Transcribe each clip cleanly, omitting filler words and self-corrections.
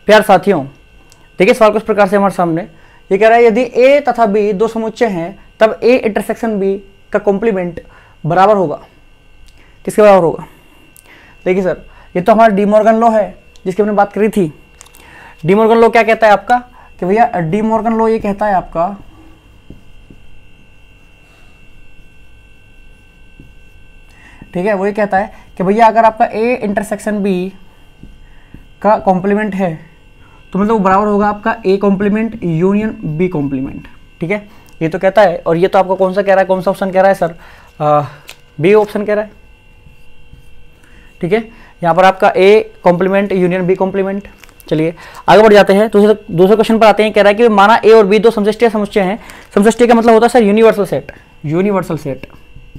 प्यार साथियों, देखिए सवाल कुछ प्रकार से हमारे सामने ये कह रहा है यदि ए तथा बी दो समुच्चय हैं तब ए इंटरसेक्शन बी का कॉम्प्लीमेंट बराबर होगा। किसके बराबर होगा? देखिए सर, ये तो हमारा डी मॉर्गन लॉ है जिसकी हमने बात करी थी। डी मॉर्गन लॉ क्या कहता है आपका कि भैया डी मॉर्गन लॉ ये कहता है आपका ठीक है, वो ये कहता है कि भैया अगर आपका ए इंटरसेक्शन बी का कॉम्प्लीमेंट है तो मतलब वो बराबर होगा आपका A complement union B complement. ठीक है, ये तो कहता है। और ये तो आपको कौन सा कह रहा है, कौन सा ऑप्शन कह रहा है सर? बी ऑप्शन कह रहा है। ठीक है, यहाँ पर आपका A complement union B complement. चलिए आगे बढ़ जाते हैं, दूसरे क्वेश्चन पर आते हैं। कह रहा है कि माना ए और बी दो समष्टि समुच्चय हैं। समष्टि का मतलब होता है sir universal set. Universal set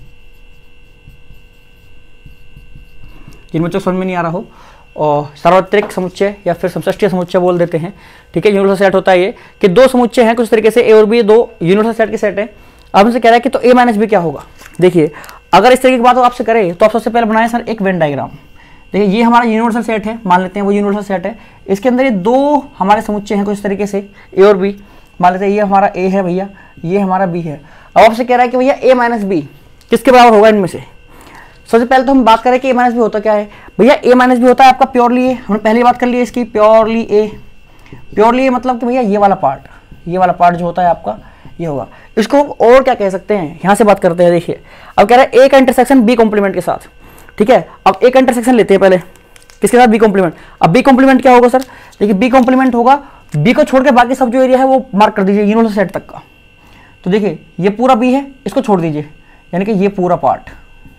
जिन बच्चों को समझ में नहीं आ रहा हो और सार्वत्रिक समुच्चय या फिर समष्टि समुच्चय बोल देते हैं। ठीक है, यूनिवर्सल सेट होता है ये कि दो समुच्चय हैं कुछ तरीके से, ए और बी दो यूनिवर्सल सेट के सेट है। अब हमसे कह रहा है कि तो ए माइनस बी क्या होगा। देखिए अगर इस तरीके की बात हो आपसे करे तो आप सबसे पहले बनाए सर एक वेन डायग्राम। देखिए ये हमारा यूनिवर्सल सेट है, मान लेते हैं वो यूनिवर्सल सेट है। इसके अंदर ये दो हमारे समुच्चय हैं कुछ तरीके से, ए और बी। मान लेते हैं ये हमारा ए है भैया, ये हमारा बी है। अब आपसे कह रहा है कि भैया ए माइनस बी किसके बराबर होगा इनमें से। सबसे पहले तो हम बात करें कि ए माइनस बी होता क्या है। भैया ए माइनस बी होता है आपका प्योरली ए, हमने पहली बात कर ली है इसकी, प्योरली ए। प्योरली ए मतलब कि भैया ये वाला पार्ट जो होता है आपका ये होगा। इसको और क्या कह सकते हैं, यहाँ से बात करते हैं। देखिए अब कह रहा है ए का इंटरसेक्शन बी कॉम्प्लीमेंट के साथ। ठीक है, अब ए का इंटरसेक्शन लेते हैं पहले किसके साथ, बी कॉम्प्लीमेंट। अब बी कॉम्प्लीमेंट क्या होगा सर? देखिए बी कॉम्प्लीमेंट होगा, बी को छोड़ के बाकी सब जो एरिया है वो मार्क कर दीजिए यूनिवर्सल सेट तक का। तो देखिए ये पूरा बी है, इसको छोड़ दीजिए, यानी कि ये पूरा पार्ट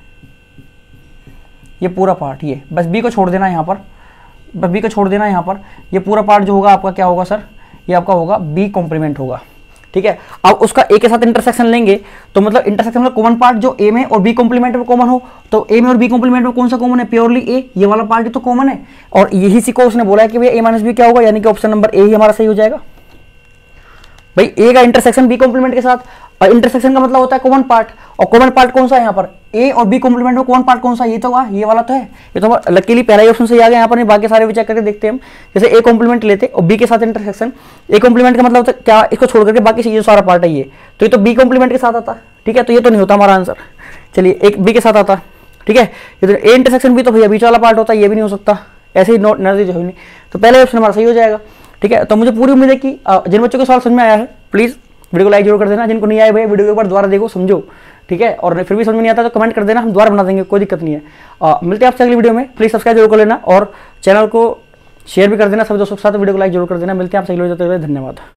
ये बस बी को छोड़ देना यहाँ पर, बस बी को छोड़ देना यहाँ पर। ये पूरा पार्ट जो होगा आपका क्या होगा सर? ये आपका होगा बी कॉम्प्लीमेंट होगा। ठीक है, अब उसका ए के साथ इंटरसेक्शन लेंगे तो मतलब इंटरसेक्शन में कॉमन पार्ट जो ए में और बी कॉम्प्लीमेंट में कॉमन हो, तो ए में और बी कॉम्प्लीमेंट में कौन सा कॉमन है? प्योरली ए, ये वाला पार्ट तो कॉमन है। और यही सी को उसने बोला है कि भैया ए माइनस बी क्या होगा, यानी कि ऑप्शन नंबर ए ही हमारा सही हो जाएगा। भाई ए का इंटरसेक्शन बी कॉम्प्लीमेंट के साथ, और इंटरसेक्शन का मतलब होता है कॉमन पार्ट, और कॉमन पार्ट कौन सा है यहाँ पर? ए और बी कॉम्प्लीमेंट में कॉमन पार्ट कौन सा? ये तो ये वाला तो है। ये तो लकीली पहला ही ऑप्शन सही आ गया यहाँ पर। बाकी सारे भी चेक करके देखते हैं हम। जैसे ए कॉम्प्लीमेंट लेते और बी के साथ इंटरसेक्शन, ए कॉम्प्लीमेंट का मतलब होता है क्या, इसको छोड़ करके बाकी ये सारा पार्ट है ये, तो ये तो बी कॉम्प्लीमेंट के साथ आता। ठीक है, तो ये तो नहीं होता हमारा आंसर। चलिए एक बी के साथ आता। ठीक है, ये तो ए इंटरसेक्शन बी तो भैया बीच वाला पार्ट होता है, ये भी नहीं हो सकता, ऐसे ही नोट नजदीक हो नहीं, तो पहले ऑप्शन हमारा सही हो जाएगा। ठीक है, तो मुझे पूरी उम्मीद है कि जिन बच्चों को सवाल समझ में आया है प्लीज वीडियो को लाइक जरूर कर देना। जिनको नहीं आए भैया वीडियो के ऊपर दोबारा देखो समझो। ठीक है, और फिर भी समझ में नहीं आता तो कमेंट कर देना, हम दोबारा बना देंगे, कोई दिक्कत नहीं है। मिलते हैं आपसे अगली वीडियो में। प्लीज सब्सक्राइब जरूर कर लेना और चैनल को शेयर भी कर देना सभी दोस्तों के साथ, वीडियो को लाइक जरूर कर देना। मिलते हैं आपसे अगली वीडियो में, धन्यवाद।